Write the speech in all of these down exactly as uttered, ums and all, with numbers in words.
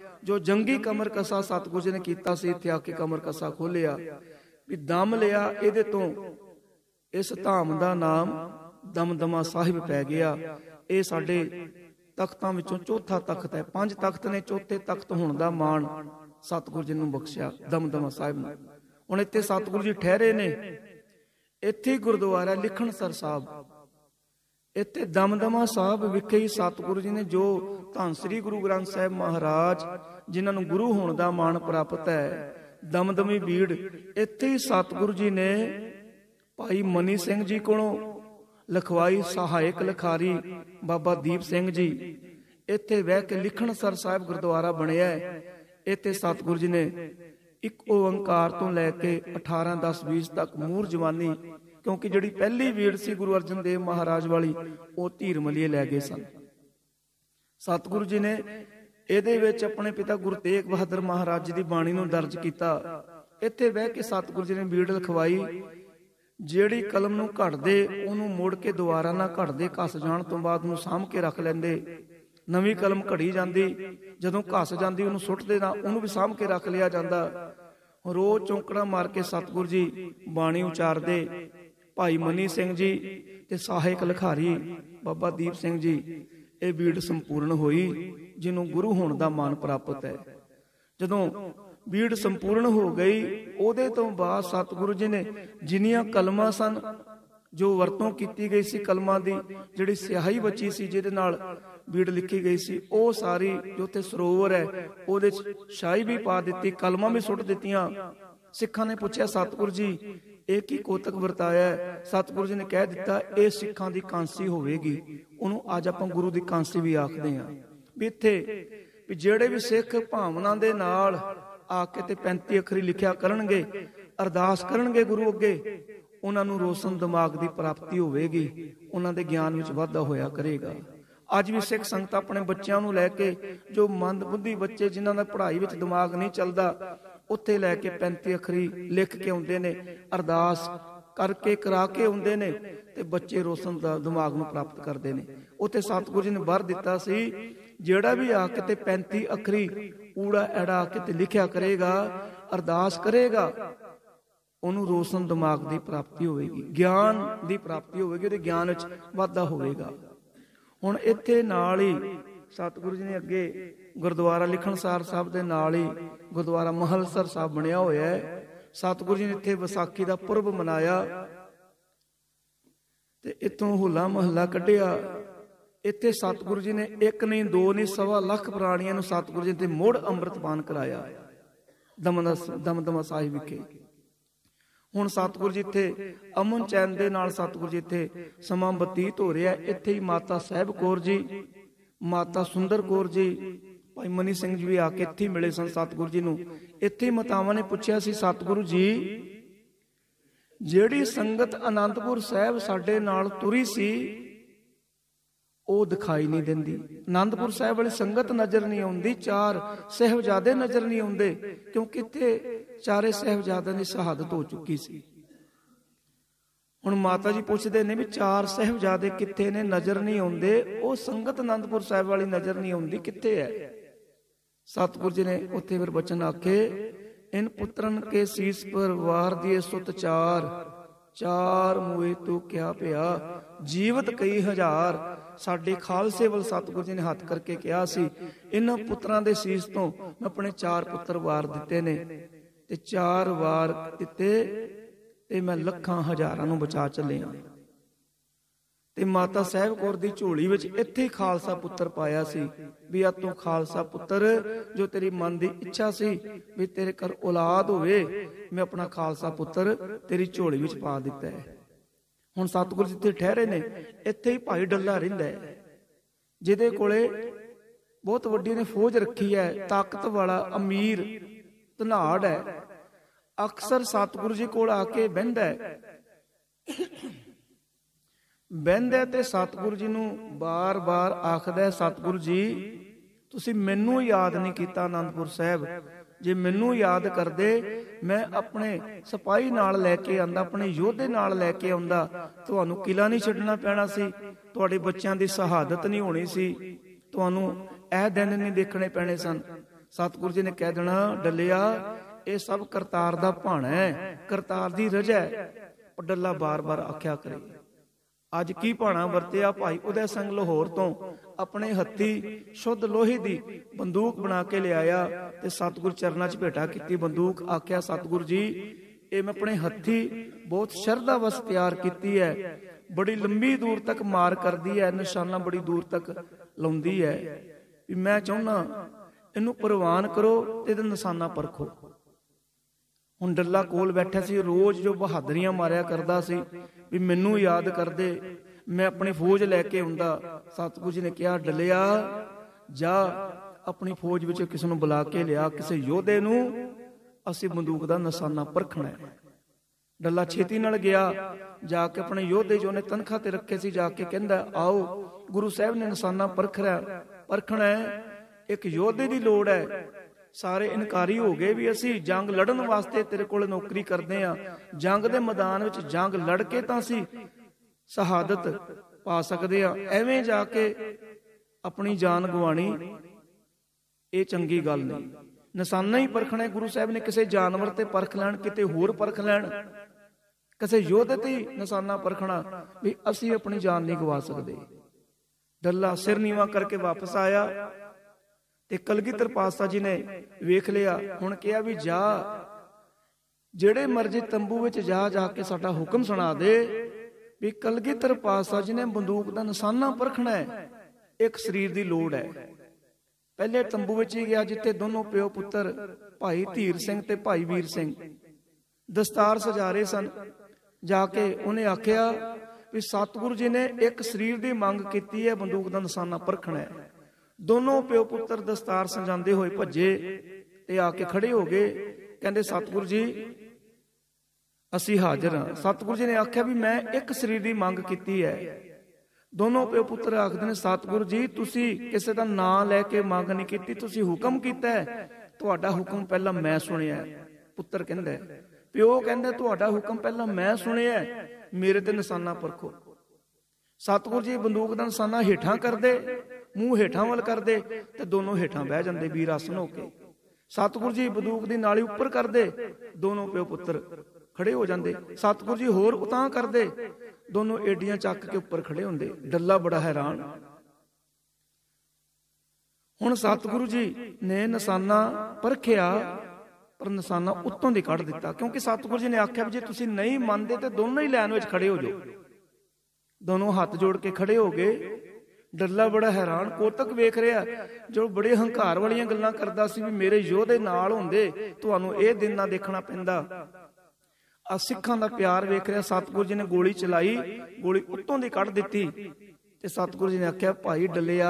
जो जंगी कमर कसा सतगुरु जी ने कीता सी, इत्थे आके कमर कसा खोलिया भी दम लिया। इहदे तो इस धाम दा नाम दमदमा साहिब पै गया। ये साडे तख्तां विचों चौथा तख्त है। पंज तख्त ने, चौथे तख्त होण दा माण सतगुरु जी नूं बख्शिया दमदमा साहिब ने। हुण इत्थे सतगुरु जी ठहरे ने, इत्थे गुरुद्वारा लिखणसर साहब, इत्थे दमदमा साहब विखे ही सतगुरु जी ने जो धन श्री गुरु ग्रंथ साहिब महाराज जिन्हां नूं गुरु होण दा माण प्राप्त है, दमदमी बीड़, इत्थे ही सतगुरु जी ने भाई मनी सिंह जी कोलों लिखवाई। सहायक लिखारी बाबा दीप सिंह जी, इत्थे बह के लिखणसर साहिब गुरुद्वारा बनिया है। इत्थे सतगुरु जी ने एक ओंकार तो लैके अठारह दस बीस तक मूर जवानी, क्योंकि जिहड़ी पहली बीड़ सी गुरु अर्जन देव महाराज वाली, वो धीर मलीए लै गए सन। सतगुरु जी ने इहदे विच अपने पिता गुरु तेग बहादुर महाराज जी की बाणी नूं दर्ज किया। इत्थे बह के सतगुरु जी ने बीड़ लिखवाई। ਜਿਹੜੀ कलम नूं घड़दे ਉਹਨੂੰ ਮੁੜ ਕੇ ਦੁਬਾਰਾ ਨਾ ਘੜਦੇ, ਘਸ ਜਾਣ ਤੋਂ ਬਾਅਦ ਉਹਨੂੰ ਸਾਂਭ ਕੇ ਰੱਖ ਲੈਂਦੇ। ਨਵੀਂ ਕਲਮ ਘੜੀ ਜਾਂਦੀ, ਜਦੋਂ ਘਸ ਜਾਂਦੀ ਉਹਨੂੰ ਸੁੱਟਦੇ ਨਾ, ਉਹਨੂੰ ਵੀ ਸਾਂਭ ਕੇ ਰੱਖ ਲਿਆ ਜਾਂਦਾ। ਰੋਜ਼ ਚੌਂਕੜਾ ਮਾਰ ਕੇ ਸਤਿਗੁਰੂ ਜੀ ਬਾਣੀ ਉਚਾਰਦੇ। ਭਾਈ ਮਨੀ ਸਿੰਘ ਜੀ ਤੇ ਸਹਾਇਕ ਲਿਖਾਰੀ ਬਾਬਾ ਦੀਪ ਸਿੰਘ ਜੀ, ਇਹ ਬੀੜ ਸੰਪੂਰਨ ਹੋਈ ਜਿਹਨੂੰ ਗੁਰੂ ਹੋਣ ਦਾ ਮਾਣ ਪ੍ਰਾਪਤ ਹੈ। ਜਦੋਂ बीड़ संपूर्ण हो गई, ਉਹਦੇ ਤੋਂ ਬਾਅਦ सतगुरु जी ने जिन्नियां कलमां सन जो वरतों की गई सी, कलमां दी जिहड़ी स्याही बची सी जिहदे नाल बीड़ लिखी गई सी, ਉਹ सारी जो उत्थे सरोवर है ਉਹਦੇ ਚ शाही भी पा दित्ती, कलमां भी सुट दित्तियां। सिखां ने पुछया सतगुरु जी ਇਹ ਕੀ ਕੋਤਕ ਵਰਤਾਇਆ? सतगुरु जी ने कह दिता ਇਹ सिखां दी कांसी होवेगी। ਉਹਨੂੰ ਅੱਜ ਆਪਾਂ गुरु दी कांसी भी आखदे हां। भी इत्थे भी ਜਿਹੜੇ भी सिख भावना दे नाल आके ते पैंती अखरी लिखिया करनगे, अरदास करनगे गुरु अगे, उन्हां नूं रोशन दिमाग की प्राप्ति होवेगी, उन्हां दे ज्ञान विच वाधा होया करेगा। अज भी सिख संगत अपने बच्चों नूं लैके, जो मंद बुद्धि बच्चे जिन्हां दा पढ़ाई विच दिमाग नहीं चलदा, उत्थे लैके पैंती अखरी लिख के आउंदे ने, अरदास करके करा के आउंदे ने, ते बच्चे रोशन दा दिमाग नूं प्राप्त करदे ने। उत्थे सतगुरु जी ने वर दिता सी, जेड़ा भी आके ते पैंती अखरी ऊड़ा एड़ा आके ते लिखिया करेगा, अरदास करेगा, ओनू रोशन दिमाग की प्राप्ति होगी, ज्ञान की प्राप्ति होगी, ते ज्ञान विच वाधा होगा। हुण इत्थे नाल ही सतगुरु जी ने अगे गुरुद्वारा लिखणसार साहब दे नाल ही गुरुद्वारा महलसर साहब बनिया होया है। सतगुरु जी ने इत्थे विसाखी का पुरब मनाया ते इत्थों होला महला कढ़िया। इत्थे सतगुरु जी ने एक नहीं दो नहीं सवा लख प्राणियां नूं सतगुरु जी ने मुड़ अंमृतपान कराया दमदमा साहिब विखे। हुण सतगुरु जी इत्थे अमन चैन दे नाल सतगुरु जी इत्थे समां बतीत हो रहा है। इत्थे ही माता साहिब कौर जी, माता सुंदर कौर जी, भाई मनी सिंह जी भी आके इत्थे मिले सन सतगुरु जी नूं। इत्थे मातावां ने पुछया सी सतगुरु जी जिहड़ी संगत आनंदपुर साहिब साडे नाल तुरी सी ਉਹ ਦਿਖਾਈ नहीं ਦਿੰਦੀ। आनंदपुर साहिब वाली संगत नजर नहीं आउंदी, चार साहिबजादे नजर नहीं आउंदे, क्योंकि इत्थे चारे साहिबजादिਆਂ ਦੀ शहादत हो चुकी सी। हुण माता जी पुछदे ने भी चार साहिबजादे कित्थे ने, नजर नहीं आउंदे, ਉਹ संगत आनंदपुर साहिब वाली नजर नहीं आउंदी, कित्थे है? सतगुरु जी ने उत्थे फिर वचन आखे, इन पुत्रन के शीस पर वार दिए सुत चार, चार मुए तू क्या पिया जीवत कई हजार। साडे खालसे वल सतगुरु जी ने हाथ करके कहा सी, इन्हां पुत्रां दे सीस तो मैं अपने चार पुत्र वार दिते ने, ते चार वार दिते ते मैं लखां हजारां नूं बचा चलिया। ते माता साहिब कौर दी झोली विच इत्थे ही खालसा पुत्र पाया सी भी आ तू खालसा पुत्र जो तेरी मन दी इच्छा सी भी तेरे घर औलाद होवे, मैं अपना खालसा पुत्र तेरी झोली विच पा दिता है। हुण सतगुरु जिथे ठहरे ने इत्थे ही भाई डल्ला रहिंदा है, जिहदे कोले बहुत वड्डी ने फौज रखी है, ताकत वाला अमीर धनाड़ है, अक्सर सतगुरु जी कोल आके बहिंदा है। बहिंदा ते सतगुरु जी नूं बार बार आखदा, सतगुरु जी तुसीं मैनूं याद नहीं कीता आनंदपुर साहिब, जे मैनूं याद करदे मैं अपने सिपाही नाल लैके आंदा, अपने योधे नाल लैके आंदा, तुहानूं किला नहीं छड्डना पैना सी, तुहाडे बच्चों की शहादत नहीं होनी सी, तुहानूं ਇਹ दिन नहीं देखने पैने सन। ਸਤਿਗੁਰੂ ਜੀ ਨੇ ਕਹਿ ਦੇਣਾ, ਡੱਲਿਆ ਇਹ ਸਭ ਕਰਤਾਰ ਦਾ ਭਾਣਾ ਹੈ, ਕਰਤਾਰ ਦੀ ਰਜਾ ਹੈ। ਉਹ ਡੱਲਾ ਬਾਰ-ਬਾਰ ਆਖਿਆ ਕਰੇ। ਅੱਜ ਕੀ ਭਾਣਾ ਵਰਤਿਆ? ਭਾਈ ਉਦੈ ਸਿੰਘ ਲਾਹੌਰ ਤੋਂ ਆਪਣੇ ਹੱਥੀ ਸ਼ੁੱਧ ਲੋਹੇ ਦੀ ਬੰਦੂਕ ਬਣਾ ਕੇ ਲਿਆਇਆ ਤੇ ਸਤਿਗੁਰ ਚਰਨਾਂ 'ਚ ਭੇਟਾ ਕੀਤੀ ਬੰਦੂਕ। ਆਖਿਆ, ਸਤਿਗੁਰ ਜੀ ਇਹ ਮੈਂ ਆਪਣੇ ਹੱਥੀ ਬਹੁਤ ਸ਼ਰਧਾ ਵਸ ਤਿਆਰ ਕੀਤੀ ਹੈ, ਬੜੀ ਲੰਬੀ ਦੂਰ ਤੱਕ ਮਾਰ ਕਰਦੀ ਹੈ, ਨਿਸ਼ਾਨਾ ਬੜੀ ਦੂਰ ਤੱਕ ਲਾਉਂਦੀ ਹੈ, ਵੀ ਮੈਂ ਚਾਹੁੰਦਾ ਇਹਨੂੰ ਪ੍ਰਵਾਨ ਕਰੋ ਤੇ ਇਹਦਾ ਨਿਸ਼ਾਨਾ ਪਰਖੋ। ਹੁਣ ਡੱਲਾ ਕੋਲ ਬੈਠਾ ਸੀ, ਰੋਜ਼ ਜੋ ਬਹਾਦਰੀਆਂ ਮਾਰਿਆ ਕਰਦਾ ਸੀ, ਵੀ ਮੈਨੂੰ ਯਾਦ ਕਰਦੇ, ਮੈਂ ਆਪਣੀ ਫੌਜ ਲੈ ਕੇ ਆਉਂਦਾ। ਸਤਿਗੁਰੂ ਜੀ ਨੇ ਕਿਹਾ, ਡੱਲਿਆ ਜਾ ਆਪਣੀ ਫੌਜ ਵਿੱਚ ਕਿਸੇ ਨੂੰ ਬੁਲਾ ਕੇ ਲਿਆ, ਕਿਸੇ ਯੋਧੇ ਨੂੰ ਅਸੀਂ ਬੰਦੂਕ ਦਾ ਨਿਸ਼ਾਨਾ ਪਰਖਣਾ ਹੈ। ਡੱਲਾ ਛੇਤੀ ਨਾਲ ਗਿਆ, ਜਾ ਕੇ ਆਪਣੇ ਯੋਧੇ ਜੋ ਨੇ ਤਨਖਾਹ ਤੇ ਰੱਖੇ ਸੀ ਜਾ ਕੇ ਕਹਿੰਦਾ, ਆਓ ਗੁਰੂ ਸਾਹਿਬ ਨੇ ਨਿਸ਼ਾਨਾ ਪਰਖਣਾ ਪਰਖਣਾ ਹੈ, ਇੱਕ ਯੋਧੇ ਦੀ ਲੋੜ ਹੈ। ਸਾਰੇ ਇਨਕਾਰੀ ਹੋ ਗਏ ਵੀ ਅਸੀਂ ਜੰਗ ਲੜਨ ਵਾਸਤੇ ਤੇਰੇ ਕੋਲ ਨੌਕਰੀ ਕਰਦੇ ਆ, ਜੰਗ ਦੇ ਮੈਦਾਨ ਵਿੱਚ ਜੰਗ ਲੜ ਕੇ ਤਾਂ ਅਸੀਂ ਸ਼ਹਾਦਤ ਪਾ ਸਕਦੇ ਆ, ਐਵੇਂ ਜਾ ਕੇ ਆਪਣੀ ਜਾਨ ਗਵਾਣੀ ਇਹ ਚੰਗੀ ਗੱਲ ਨਹੀਂ। ਨਿਸ਼ਾਨਾ ਹੀ ਪਰਖਣਾ। ਗੁਰੂ ਸਾਹਿਬ ਨੇ ਕਿਸੇ ਜਾਨਵਰ ਤੇ ਪਰਖ ਲੈਣ, ਕਿਤੇ ਹੋਰ ਪਰਖ ਲੈਣ, ਕਿਸੇ ਯੋਧੇ ਤੇ ਨਿਸ਼ਾਨਾ ਪਰਖਣਾ, ਵੀ ਅਸੀਂ ਆਪਣੀ ਜਾਨ ਨਹੀਂ ਗਵਾ ਸਕਦੇ। ਡੱਲਾ ਸਿਰ ਨੀਵਾਂ ਕਰਕੇ ਵਾਪਸ ਆਇਆ ਤੇ ਕਲਗੀਧਰ ਪਾਤਸ਼ਾਹ ਜੀ ਨੇ ਵੇਖ ਲਿਆ। ਹੁਣ ਕਿਹਾ ਵੀ ਜਾ ਜਿਹੜੇ ਮਰਜ਼ੀ ਤੰਬੂ ਵਿੱਚ ਜਾ ਜਾ ਕੇ ਸਾਡਾ ਹੁਕਮ ਸੁਣਾ ਦੇ, ਵੀ ਕਲਗੀਧਰ ਪਾਤਸ਼ਾਹ ਜੀ ਨੇ ਬੰਦੂਕ ਦਾ ਨਿਸ਼ਾਨਾ ਪਰਖਣਾ ਹੈ, ਇੱਕ ਸਰੀਰ ਦੀ ਲੋੜ ਹੈ। ਪਹਿਲੇ ਤੰਬੂ ਵਿੱਚ ਹੀ ਗਿਆ ਜਿੱਥੇ ਦੋਨੋਂ ਪਿਓ ਪੁੱਤਰ ਭਾਈ ਧੀਰ ਸਿੰਘ ਤੇ ਭਾਈ ਵੀਰ ਸਿੰਘ ਦਸਤਾਰ ਸਜਾ ਰਹੇ ਸਨ। ਜਾ ਕੇ ਉਹਨੇ ਆਖਿਆ ਵੀ ਸਤਿਗੁਰੂ ਜੀ ਨੇ ਇੱਕ ਸਰੀਰ ਦੀ ਮੰਗ ਕੀਤੀ ਹੈ, ਬੰਦੂਕ ਦਾ ਨਿਸ਼ਾਨਾ ਪਰਖਣਾ ਹੈ। ਦੋਨੋਂ ਪਿਓ ਪੁੱਤਰ ਦਸਤਾਰ ਸਜਾਉਂਦੇ ਹੋਏ ਭੱਜੇ ਤੇ ਆ ਕੇ ਖੜੇ ਹੋ ਗਏ। ਕਹਿੰਦੇ, ਸਤਿਗੁਰੂ ਜੀ ਅਸੀਂ ਹਾਜ਼ਰ ਹਾਂ। ਸਤਿਗੁਰੂ ਜੀ ਨੇ ਆਖਿਆ ਵੀ ਮੈਂ ਇੱਕ ਸਰੀਰ ਦੀ ਮੰਗ ਕੀਤੀ ਹੈ। ਦੋਨੋਂ ਪਿਓ ਪੁੱਤਰ ਆਖਦੇ ਨੇ, ਸਤਿਗੁਰੂ ਜੀ ਤੁਸੀਂ ਕਿਸੇ ਦਾ ਨਾਂ ਲੈ ਕੇ ਮੰਗ ਨਹੀਂ ਕੀਤੀ, ਤੁਸੀਂ ਹੁਕਮ ਕੀਤਾ ਹੈ, ਤੁਹਾਡਾ ਹੁਕਮ ਪਹਿਲਾਂ ਮੈਂ ਸੁਣਿਆ। ਪੁੱਤਰ ਕਹਿੰਦਾ, ਪਿਓ ਕਹਿੰਦਾ ਤੁਹਾਡਾ ਹੁਕਮ ਪਹਿਲਾਂ ਮੈਂ ਸੁਣਿਆ, ਮੇਰੇ ਤੇ ਨਿਸ਼ਾਨਾ ਪਰਖੋ। ਸਤਿਗੁਰੂ ਜੀ ਬੰਦੂਕ ਦਾ ਨਿਸ਼ਾਨਾ ਹੇਠਾਂ ਕਰਦੇ, ਮੂੰਹ ਹੇਠਾਂ ਵੱਲ ਕਰਦੇ ਤੇ ਦੋਨੋਂ ਹੇਠਾਂ ਬਹਿ ਜਾਂਦੇ ਵੀਰ ਆਸਨ ਹੋ ਕੇ। ਸਤਿਗੁਰੂ ਜੀ ਬੰਦੂਕ ਦੀ ਨਾਲੀ ਉੱਪਰ ਕਰਦੇ, ਦੋਨੋਂ ਪਿਓ ਪੁੱਤਰ ਖੜੇ ਹੋ ਜਾਂਦੇ। ਸਤਿਗੁਰੂ ਜੀ ਹੋਰ ਉਤਾਂਹ ਕਰਦੇ, ਦੋਨੋਂ ਏਡੀਆਂ ਚੱਕ ਕੇ ਉੱਪਰ ਖੜੇ ਹੁੰਦੇ। ਡੱਲਾ ਬੜਾ ਹੈਰਾਨ। ਹੁਣ ਸਤਿਗੁਰੂ ਜੀ ਨੇ ਨਿਸ਼ਾਨਾ ਪਰਖਿਆ, ਪਰ ਨਿਸ਼ਾਨਾ ਉੱਤੋਂ ਦੀ ਕੱਢ ਦਿੱਤਾ, ਕਿਉਂਕਿ ਸਤਿਗੁਰੂ ਜੀ ਨੇ ਆਖਿਆ ਵੀ ਜੇ ਤੁਸੀਂ ਨਹੀਂ ਮੰਨਦੇ ਤੇ ਦੋਨੋਂ ਹੀ ਲਾਈਨ ਵਿੱਚ ਖੜੇ ਹੋ ਜਾਓ। ਦੋਨੋਂ ਹੱਥ ਜੋੜ ਕੇ ਖੜੇ ਹੋ ਗਏ। ਡੱਲਾ ਬੜਾ ਹੈਰਾਨ, ਕੋਤਕ ਵੇਖ ਰਿਹਾ ਜੋ ਬੜੇ ਹੰਕਾਰ ਵਾਲੀਆਂ ਗੱਲਾਂ ਕਰਦਾ ਸੀ ਵੀ ਮੇਰੇ ਯੋਧੇ ਨਾਲ ਹੁੰਦੇ ਤੁਹਾਨੂੰ ਇਹ ਦਿਨ ਨਾ ਦੇਖਣਾ ਪੈਂਦਾ। ਆ ਸਿੱਖਾਂ ਦਾ ਪਿਆਰ ਵੇਖ ਰਿਹਾ। ਸਤਿਗੁਰੂ ਜੀ ਨੇ ਗੋਲੀ ਚਲਾਈ, ਗੋਲੀ ਉੱਤੋਂ ਦੀ ਕੱਢ ਦਿੱਤੀ ਤੇ ਸਤਿਗੁਰੂ ਜੀ ਨੇ ਆਖਿਆ, ਭਾਈ ਡੱਲਿਆ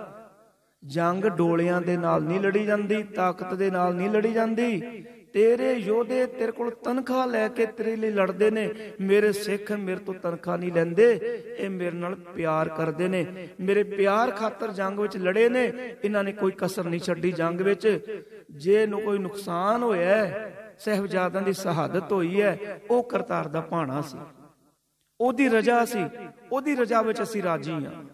ਜੰਗ ਡੋਲਿਆਂ ਦੇ ਨਾਲ ਨਹੀਂ ਲੜੀ ਜਾਂਦੀ, ਤਾਕਤ ਦੇ ਨਾਲ ਨਹੀਂ ਲੜੀ ਜਾਂਦੀ। ਤੇਰੇ ਯੋਧੇ ਤੇਰੇ ਕੋਲ ਤਨਖਾਹ ਲੈ ਕੇ ਤੇਰੇ ਲਈ ਲੜਦੇ ਨੇ, ਮੇਰੇ ਸਿੱਖ ਮੇਰੇ ਤੋਂ ਤਨਖਾਹ ਨਹੀਂ ਲੈਂਦੇ, ਇਹ ਮੇਰੇ ਨਾਲ ਪਿਆਰ ਕਰਦੇ ਨੇ, ਮੇਰੇ ਪਿਆਰ ਖਾਤਰ ਜੰਗ ਵਿੱਚ ਲੜੇ ਨੇ, ਇਹਨਾਂ ਨੇ ਕੋਈ ਕਸਰ ਨਹੀਂ ਛੱਡੀ ਜੰਗ ਵਿੱਚ। ਜੇ ਇਹਨੂੰ ਕੋਈ ਨੁਕਸਾਨ ਹੋਇਆ, ਸਾਹਿਬਜ਼ਾਦਿਆਂ ਦੀ ਸ਼ਹਾਦਤ ਹੋਈ ਹੈ, ਉਹ ਕਰਤਾਰ ਦਾ ਭਾਣਾ ਸੀ, ਉਹਦੀ ਰਜ਼ਾ ਸੀ, ਉਹਦੀ ਰਜ਼ਾ ਵਿੱਚ ਅਸੀਂ ਰਾਜੀ ਹਾਂ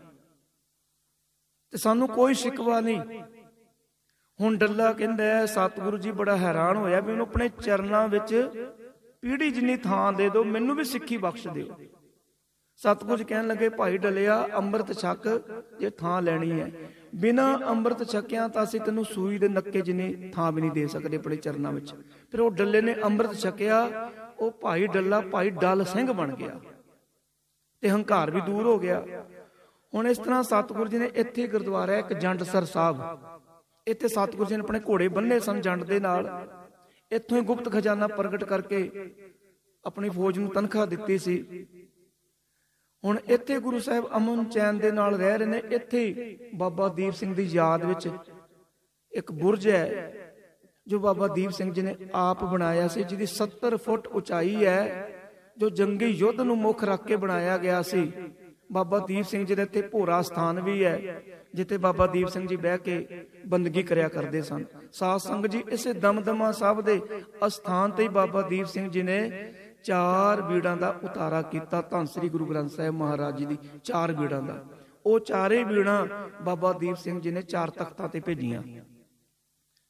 ਤੇ ਸਾਨੂੰ ਕੋਈ ਸ਼ਿਕਵਾ ਨਹੀਂ। ਹੁਣ ਡੱਲਾ ਕਹਿੰਦਾ, ਸਤਿਗੁਰੂ ਜੀ ਬੜਾ ਹੈਰਾਨ ਹੋਇਆ ਵੀ ਉਹਨੂੰ ਆਪਣੇ ਚਰਨਾਂ ਵਿੱਚ ਪੀੜੀ ਜਿੰਨੀ ਥਾਂ ਦੇ ਦਿਓ, ਮੈਨੂੰ ਵੀ ਸਿੱਖੀ ਬਖਸ਼ ਦਿਓ। ਸਤਿਗੁਰੂ ਜੀ ਕਹਿਣ ਲੱਗੇ, ਭਾਈ ਡੱਲਿਆ ਅੰਮ੍ਰਿਤ ਛਕ ਜੇ ਥਾਂ ਲੈਣੀ ਹੈ, ਬਿਨਾਂ ਅੰਮ੍ਰਿਤ ਛਕਿਆਂ ਤਾਂ ਅਸੀਂ ਤੈਨੂੰ ਸੂਈ ਦੇ ਨੱਕੇ ਜਿੰਨੀ ਥਾਂ ਵੀ ਨਹੀਂ ਦੇ ਸਕਦੇ ਆਪਣੇ ਚਰਨਾਂ ਵਿੱਚ। ਫਿਰ ਉਹ ਡੱਲੇ ਨੇ ਅੰਮ੍ਰਿਤ ਛਕਿਆ, ਉਹ ਭਾਈ ਡੱਲਾ ਭਾਈ ਡੱਲ ਸਿੰਘ ਬਣ ਗਿਆ ਤੇ ਹੰਕਾਰ ਵੀ ਦੂਰ ਹੋ ਗਿਆ। ਹੁਣ ਇਸ ਤਰ੍ਹਾਂ ਸਤਿਗੁਰੂ ਜੀ ਨੇ ਇੱਥੇ ਗੁਰਦੁਆਰਾ ਇੱਕ ਜੰਡਸਰ ਸਾਹਿਬ, ਇੱਥੇ ਸਤਿਗੁਰੂ ਜੀ ਨੇ ਆਪਣੇ ਘੋੜੇ ਬੰਨੇ ਸਨ ਜੰਡ ਦੇ ਨਾਲ। ਇੱਥੋਂ ਹੀ ਗੁਪਤ ਖਜ਼ਾਨਾ ਪ੍ਰਗਟ ਕਰਕੇ ਆਪਣੀ ਫੌਜ ਨੂੰ ਤਨਖਾਹ ਦਿੱਤੀ ਸੀ। ਹੁਣ ਇੱਥੇ ਗੁਰੂ ਸਾਹਿਬ ਅਮਨ ਚੈਨ ਦੇ ਨਾਲ ਰਹਿ ਰਹੇ ਨੇ। ਇੱਥੇ ਹੀ ਬਾਬਾ ਦੀਪ ਸਿੰਘ ਦੀ ਯਾਦ ਵਿੱਚ ਇੱਕ ਬੁਰਜ ਹੈ ਜੋ ਬਾਬਾ ਦੀਪ ਸਿੰਘ ਜੀ ਨੇ ਆਪ ਬਣਾਇਆ ਸੀ, ਜਿਹਦੀ ਸੱਤਰ ਫੁੱਟ ਉਚਾਈ ਹੈ, ਜੋ ਜੰਗੀ ਯੁੱਧ ਨੂੰ ਮੁੱਖ ਰੱਖ ਕੇ ਬਣਾਇਆ ਗਿਆ ਸੀ। ਬਾਬਾ ਦੀਪ ਸਿੰਘ ਜੀ ਦੇ ਇੱਥੇ ਭੋਰਾ ਸਥਾਨ ਵੀ ਹੈ, ਜਿੱਥੇ ਬਾਬਾ ਦੀਪ ਸਿੰਘ ਜੀ ਬਹਿ ਕੇ ਬੰਦਗੀ ਕਰਿਆ ਕਰਦੇ ਸਨ। ਸਾਧ ਸੰਗਤ ਜੀ, ਇਸੇ ਦਮਦਮਾ ਸਾਹਿਬ ਦੇ ਅਸਥਾਨ ਤੇ ਹੀ ਬਾਬਾ ਦੀਪ ਸਿੰਘ ਜੀ ਨੇ ਚਾਰ ਬੀੜਾਂ ਦਾ ਉਤਾਰਾ ਕੀਤਾ। ਧੰਨ ਸ੍ਰੀ ਗੁਰੂ ਗ੍ਰੰਥ ਸਾਹਿਬ ਮਹਾਰਾਜ ਜੀ ਦੀ ਚਾਰ ਬੀੜਾਂ ਦਾ, ਉਹ ਚਾਰੇ ਬੀੜਾਂ ਬਾਬਾ ਦੀਪ ਸਿੰਘ ਜੀ ਨੇ ਚਾਰ ਤਖਤਾਂ ਤੇ ਭੇਜੀਆਂ।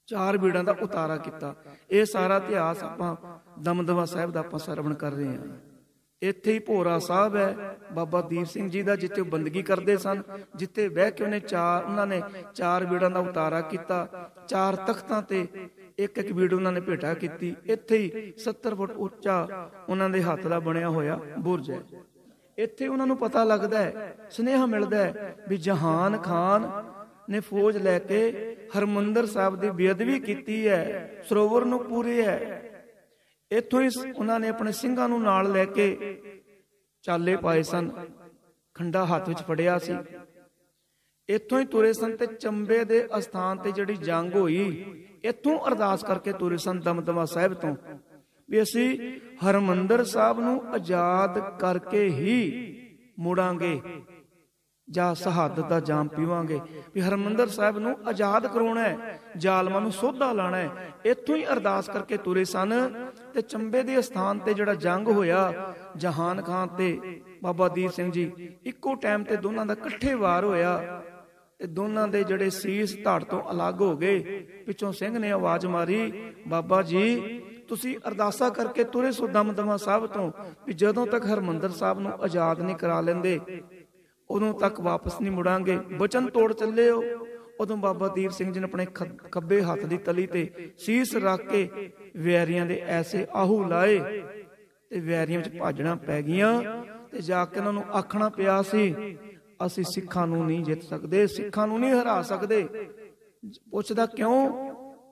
ਚਾਰ ਬੀੜਾਂ ਦਾ ਉਤਾਰਾ ਕੀਤਾ। ਇਹ ਸਾਰਾ ਇਤਿਹਾਸ ਆਪਾਂ ਦਮਦਮਾ ਸਾਹਿਬ ਦਾ ਆਪਾਂ ਸਰਵਣ ਕਰ ਰਹੇ ਹਾਂ। ਇੱਥੇ ਹੀ ਭੋਰਾ ਸਾਹਿਬ ਹੈ ਬਾਬਾ ਦੀਪ ਸਿੰਘ ਜੀ ਦਾ, ਜਿੱਥੇ ਉਹ ਬੰਦਗੀ ਕਰਦੇ ਸਨ, ਜਿੱਥੇ ਬਹਿ ਕੇ ਉਹਨੇ ਚਾਰ ਉਹਨਾਂ ਨੇ ਚਾਰ ਬੀੜਾਂ ਦਾ ਉਤਾਰਾ ਕੀਤਾ। ਚਾਰ ਤਖਤਾਂ ਤੇ ਇੱਕ ਇੱਕ ਬੀੜ ਉਹਨਾਂ ਨੇ ਭੇਟਾ ਕੀਤੀ। ਇੱਥੇ ਹੀ ਸੱਤਰ ਫੁੱਟ ਉੱਚਾ ਉਹਨਾਂ ਦੇ ਹੱਥ ਦਾ ਬਣਿਆ ਹੋਇਆ ਬੁਰਜ ਹੈ। ਇੱਥੇ ਉਹਨਾਂ ਨੂੰ ਪਤਾ ਲੱਗਦਾ ਹੈ, ਸੁਨੇਹਾ ਮਿਲਦਾ ਹੈ ਵੀ ਜਹਾਨ ਖਾਨ ਨੇ ਫੌਜ ਲੈ ਕੇ ਹਰਮੰਦਰ ਸਾਹਿਬ ਦੀ ਬੇਅਦਬੀ ਕੀਤੀ ਹੈ, ਸਰੋਵਰ ਨੂੰ ਪੂਰੇ ਹੈ। ਇੱਥੋਂ ਹੀ ਉਹਨਾਂ ਨੇ ਆਪਣੇ ਸਿੰਘਾਂ ਨੂੰ ਨਾਲ ਲੈ ਕੇ ਚਾਲੇ ਪਾਏ ਸਨ, ਖੰਡਾ ਹੱਥ ਵਿੱਚ ਫੜਿਆ ਸੀ। ਇੱਥੋਂ ਹੀ ਤੁਰੇ ਸਨ ਤੇ ਚੰਬੇ ਦੇ ਅਸਥਾਨ ਤੇ ਜਿਹੜੀ ਜੰਗ ਹੋਈ, ਇੱਥੋਂ ਅਰਦਾਸ ਕਰਕੇ ਤੁਰੇ ਸਨ ਦਮਦਮਾ ਸਾਹਿਬ ਤੋਂ ਵੀ ਅਸੀਂ ਹਰਮੰਦਰ ਸਾਹਿਬ ਨੂੰ ਆਜ਼ਾਦ ਕਰਕੇ ਹੀ ਮੁੜਾਂਗੇ ਜਾਂ ਸ਼ਹਾਦਤ ਦਾ ਜਾਮ ਪੀਵਾਂਗੇ। ਵੀ ਹਰਮੰਦਰ ਸਾਹਿਬ ਨੂੰ ਆਜ਼ਾਦ ਕਰਾਉਣਾ ਹੈ, ਜ਼ਾਲਮਾਂ ਨੂੰ ਸੋਧਾ ਲਾਣਾ ਹੈ। ਇੱਥੋਂ ਹੀ ਅਰਦਾਸ ਕਰਕੇ ਤੁਰੇ ਸਨ ਤੇ ਚੰਬੇ ਦੇ ਅਸਥਾਨ ਤੇ ਜਿਹੜਾ ਜੰਗ ਹੋਇਆ, ਜਹਾਨ ਖਾਨ ਤੇ ਬਾਬਾ ਦੀਪ ਸਿੰਘ ਜੀ ਇੱਕੋ ਟਾਈਮ ਤੇ ਦੋਨਾਂ ਦਾ ਇਕੱਠੇ ਵਾਰ ਹੋਇਆ ਤੇ ਦੋਨਾਂ ਦੇ ਜਿਹੜੇ ਸੀਸ ਧੜ ਤੋਂ ਅਲੱਗ ਹੋ ਗਏ। ਪਿੱਛੋਂ ਸਿੰਘ ਨੇ ਆਵਾਜ਼ ਮਾਰੀ, ਬਾਬਾ ਜੀ ਤੁਸੀਂ ਅਰਦਾਸਾ ਕਰਕੇ ਤੁਰੇ ਸੋ ਦਮਦਮਾ ਸਾਹਿਬ ਤੋਂ ਵੀ ਜਦੋਂ ਤੱਕ ਹਰਮੰਦਰ ਸਾਹਿਬ ਨੂੰ ਆਜ਼ਾਦ ਨਹੀਂ ਕਰਾ ਲੈਂਦੇ ਉਦੋਂ ਤੱਕ ਵਾਪਸ ਨਹੀਂ ਮੁੜਾਂਗੇ। ਬਚਨ ਤੋੜ ਚੱਲੇ ਹੋ। ਉਦੋਂ ਬਾਬਾ ਦੀਪ ਸਿੰਘ ਜੀ ਨੇ ਆਪਣੇ ਖੱਬੇ ਹੱਥ ਦੀ ਤਲੀ ਤੇ ਸੀਸ ਰੱਖ ਕੇ ਵੈਰੀਆਂ ਦੇ ਐਸੇ ਆਹੂ ਲਾਏ ਤੇ ਵੈਰੀਆਂ ਵਿੱਚ ਭਾਜਣਾ ਪੈ ਗਈਆਂ ਤੇ ਜਾ ਕੇ ਉਹਨਾਂ ਨੂੰ ਆਖਣਾ ਪਿਆ ਸੀ, ਅਸੀਂ ਸਿੱਖਾਂ ਨੂੰ ਨਹੀਂ ਜਿੱਤ ਸਕਦੇ, ਸਿੱਖਾਂ ਨੂੰ ਨਹੀਂ ਹਰਾ ਸਕਦੇ। ਪੁੱਛਦਾ ਕਿਉਂ?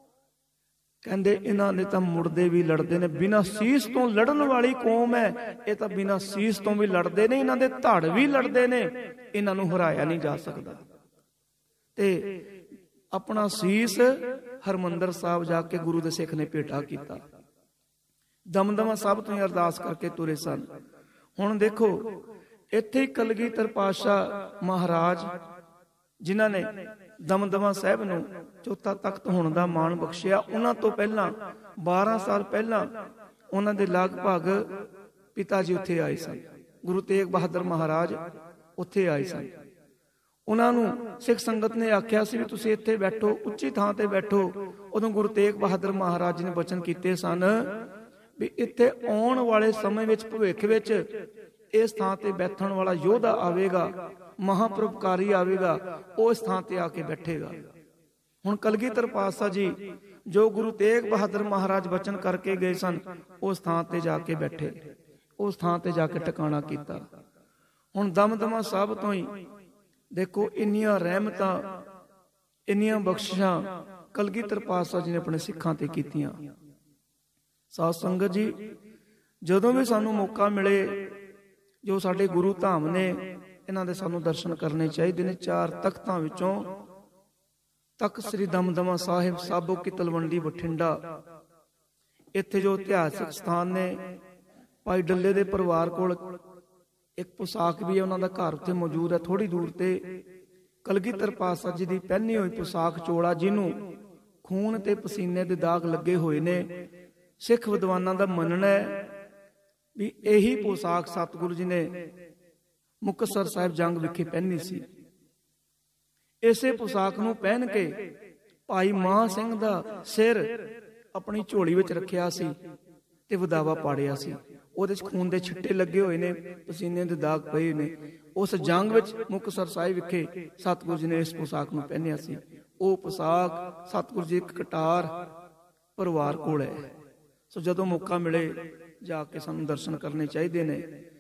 ਕਹਿੰਦੇ ਇਹਨਾਂ ਨੇ ਤਾਂ ਮੁੜਦੇ ਵੀ ਲੜਦੇ ਨੇ, ਬਿਨਾਂ ਸੀਸ ਤੋਂ ਲੜਨ ਵਾਲੀ ਕੌਮ ਹੈ। ਇਹ ਤਾਂ ਬਿਨਾਂ ਸੀਸ ਤੋਂ ਵੀ ਲੜਦੇ ਨੇ, ਇਹਨਾਂ ਦੇ ਧੜ ਵੀ ਲੜਦੇ ਨੇ, ਇਹਨਾਂ ਨੂੰ ਹਰਾਇਆ ਨਹੀਂ ਜਾ ਸਕਦਾ। ਤੇ ਆਪਣਾ ਸੀਸ ਹਰਮੰਦਰ ਸਾਹਿਬ ਜਾ ਕੇ ਗੁਰੂ ਦੇ ਸਿੱਖ ਨੇ ਭੇਟਾ ਕੀਤਾ। ਦਮਦਮਾ ਸਾਹਿਬ ਤੋਂ ਹੀ ਅਰਦਾਸ ਕਰਕੇ ਤੁਰੇ ਸਨ। ਹੁਣ ਦੇਖੋ ਇੱਥੇ ਹੀ ਕਲਗੀਧਰ ਪਾਤਸ਼ਾਹ ਮਹਾਰਾਜ ਜਿਨ੍ਹਾਂ ਨੇ ਦਮਦਮਾ ਸਾਹਿਬ ਨੂੰ ਚੌਥਾ ਤਖਤ ਹੋਣ ਦਾ ਮਾਣ ਬਖਸ਼ਿਆ, ਉਹਨਾਂ ਤੋਂ ਪਹਿਲਾਂ ਬਾਰਾਂ ਸਾਲ ਪਹਿਲਾਂ ਉਹਨਾਂ ਦੇ ਲਗਭਗ ਪਿਤਾ ਜੀ ਉੱਥੇ ਆਏ ਸਨ। ਗੁਰੂ ਤੇਗ ਬਹਾਦਰ ਮਹਾਰਾਜ ਉੱਥੇ ਆਏ ਸਨ। ਉਹਨਾਂ ਨੂੰ ਸਿੱਖ ਸੰਗਤ ਨੇ ਆਖਿਆ ਸੀ ਵੀ ਤੁਸੀਂ ਇੱਥੇ ਬੈਠੋ, ਉੱਚੀ ਥਾਂ ਤੇ ਬੈਠੋ। ਉਦੋਂ ਗੁਰੂ ਤੇਗ ਬਹਾਦਰ ਮਹਾਰਾਜ ਜੀ ਨੇ ਬਚਨ ਕੀਤੇ ਸਨ ਵੀ ਇੱਥੇ ਆਉਣ ਵਾਲੇ ਸਮੇਂ ਵਿੱਚ ਭਵਿੱਖ ਵਿੱਚ ਇਸ ਥਾਂ ਤੇ ਬੈਠਣ ਵਾਲਾ ਯੋਧਾ ਆਵੇਗਾ, ਮਹਾਪਰਉਪਕਾਰੀ ਆਵੇਗਾ, ਉਹ ਇਸ ਥਾਂ ਤੇ ਆ ਕੇ ਬੈਠੇਗਾ। ਹੁਣ ਕਲਗੀਧਰ ਪਾਤਸ਼ਾਹ ਜੀ ਜੋ ਗੁਰੂ ਤੇਗ ਬਹਾਦਰ ਮਹਾਰਾਜ ਬਚਨ ਕਰਕੇ ਗਏ ਸਨ, ਉਸ ਥਾਂ ਤੇ ਜਾ ਕੇ ਬੈਠੇ, ਉਸ ਥਾਂ ਤੇ ਜਾ ਕੇ ਟਿਕਾਣਾ ਕੀਤਾ। ਹੁਣ ਦਮਦਮਾ ਸਾਹਿਬ ਤੋਂ ਹੀ ਦੇਖੋ ਇੰਨੀਆਂ ਰਹਿਮਤਾਂ, ਇੰਨੀਆਂ ਬਖਸ਼ਿਸ਼ਾਂ ਕਲਗੀਧਰ ਪਾਤਸ਼ਾਹ ਜੀ ਨੇ ਆਪਣੇ ਸਿੱਖਾਂ ਤੇ ਕੀਤੀਆਂ। ਸਾਧ ਸੰਗਤ ਜੀ, ਜਦੋਂ ਵੀ ਸਾਨੂੰ ਮੌਕਾ ਮਿਲੇ, ਜੋ ਸਾਡੇ ਗੁਰੂ ਧਾਮ ਨੇ, ਇਹਨਾਂ ਦੇ ਸਾਨੂੰ ਦਰਸ਼ਨ ਕਰਨੇ ਚਾਹੀਦੇ ਨੇ। ਚਾਰ ਤਖਤਾਂ ਵਿੱਚੋਂ ਤਖਤ ਸ੍ਰੀ ਦਮਦਮਾ ਸਾਹਿਬ ਸਾਬੋ ਕੀ ਤਲਵੰਡੀ ਬਠਿੰਡਾ, ਇੱਥੇ ਜੋ ਇਤਿਹਾਸਕ ਸਥਾਨ ਨੇ, ਭਾਈ ਡੱਲੇ ਦੇ ਪਰਿਵਾਰ ਕੋਲ ਇੱਕ ਪੁਸਾਕ ਵੀ ਹੈ, ਉਹਨਾਂ ਦਾ ਘਰ ਉੱਥੇ ਮੌਜੂਦ ਹੈ। ਥੋੜੀ ਦੂਰ ਤੇ ਕਲਗੀਧਰ ਪਾਤਸ਼ਾਹ ਜੀ ਦੀ ਪਹਿਨੀ ਹੋਈ ਪੁਸਾਕ ਚੋਲਾ, ਜਿਹਨੂੰ ਖੂਨ ਤੇ ਪਸੀਨੇ ਦੇ ਦਾਗ ਲੱਗੇ ਹੋਏ ਨੇ। ਸਿੱਖ ਵਿਦਵਾਨਾਂ ਦਾ ਮੰਨਣਾ ਹੈ ਵੀ ਇਹੀ ਪੁਸਾਕ ਸਤਿਗੁਰੂ ਜੀ ਨੇ ਮੁਕਤਸਰ ਸਾਹਿਬ ਜੰਗ ਵਿਖੇ ਪਹਿਨੀ ਸੀ। ਇਸੇ ਪੁਸਾਕ ਨੂੰ ਪਹਿਨ ਕੇ ਭਾਈ ਮਾਨ ਸਿੰਘ ਦਾ ਸਿਰ ਆਪਣੀ ਝੋਲੀ ਵਿੱਚ ਰੱਖਿਆ ਸੀ ਤੇ ਵਿਦਾਵਾ ਪਾੜਿਆ ਸੀ। ਉਹਦੇ ਚ ਖੂਨ ਦੇ ਛਿੱਟੇ ਲੱਗੇ ਹੋਏ ਨੇ, ਪਸੀਨੇ ਦੇ ਦਾਗ ਪਏ ਨੇ। ਉਸ ਜੰਗ ਵਿੱਚ ਮੁਕਤਸਰ ਸਾਹਿਬ ਵਿਖੇ ਸਤਿਗੁਰੂ ਜੀ ਨੇ ਇਸ ਪੁਸਾਕ ਨੂੰ ਪਹਿਨਿਆ ਸੀ। ਉਹ ਪੁਸਾਕ ਸਤਿਗੁਰੂ ਜੀ ਇੱਕ ਕਟਾਰ ਪਰਿਵਾਰ ਕੋਲ ਹੈ। ਸੋ ਜਦੋਂ ਮੌਕਾ ਮਿਲੇ ਜਾ ਕੇ ਸਾਨੂੰ ਦਰਸ਼ਨ ਕਰਨੇ ਚਾਹੀਦੇ ਨੇ।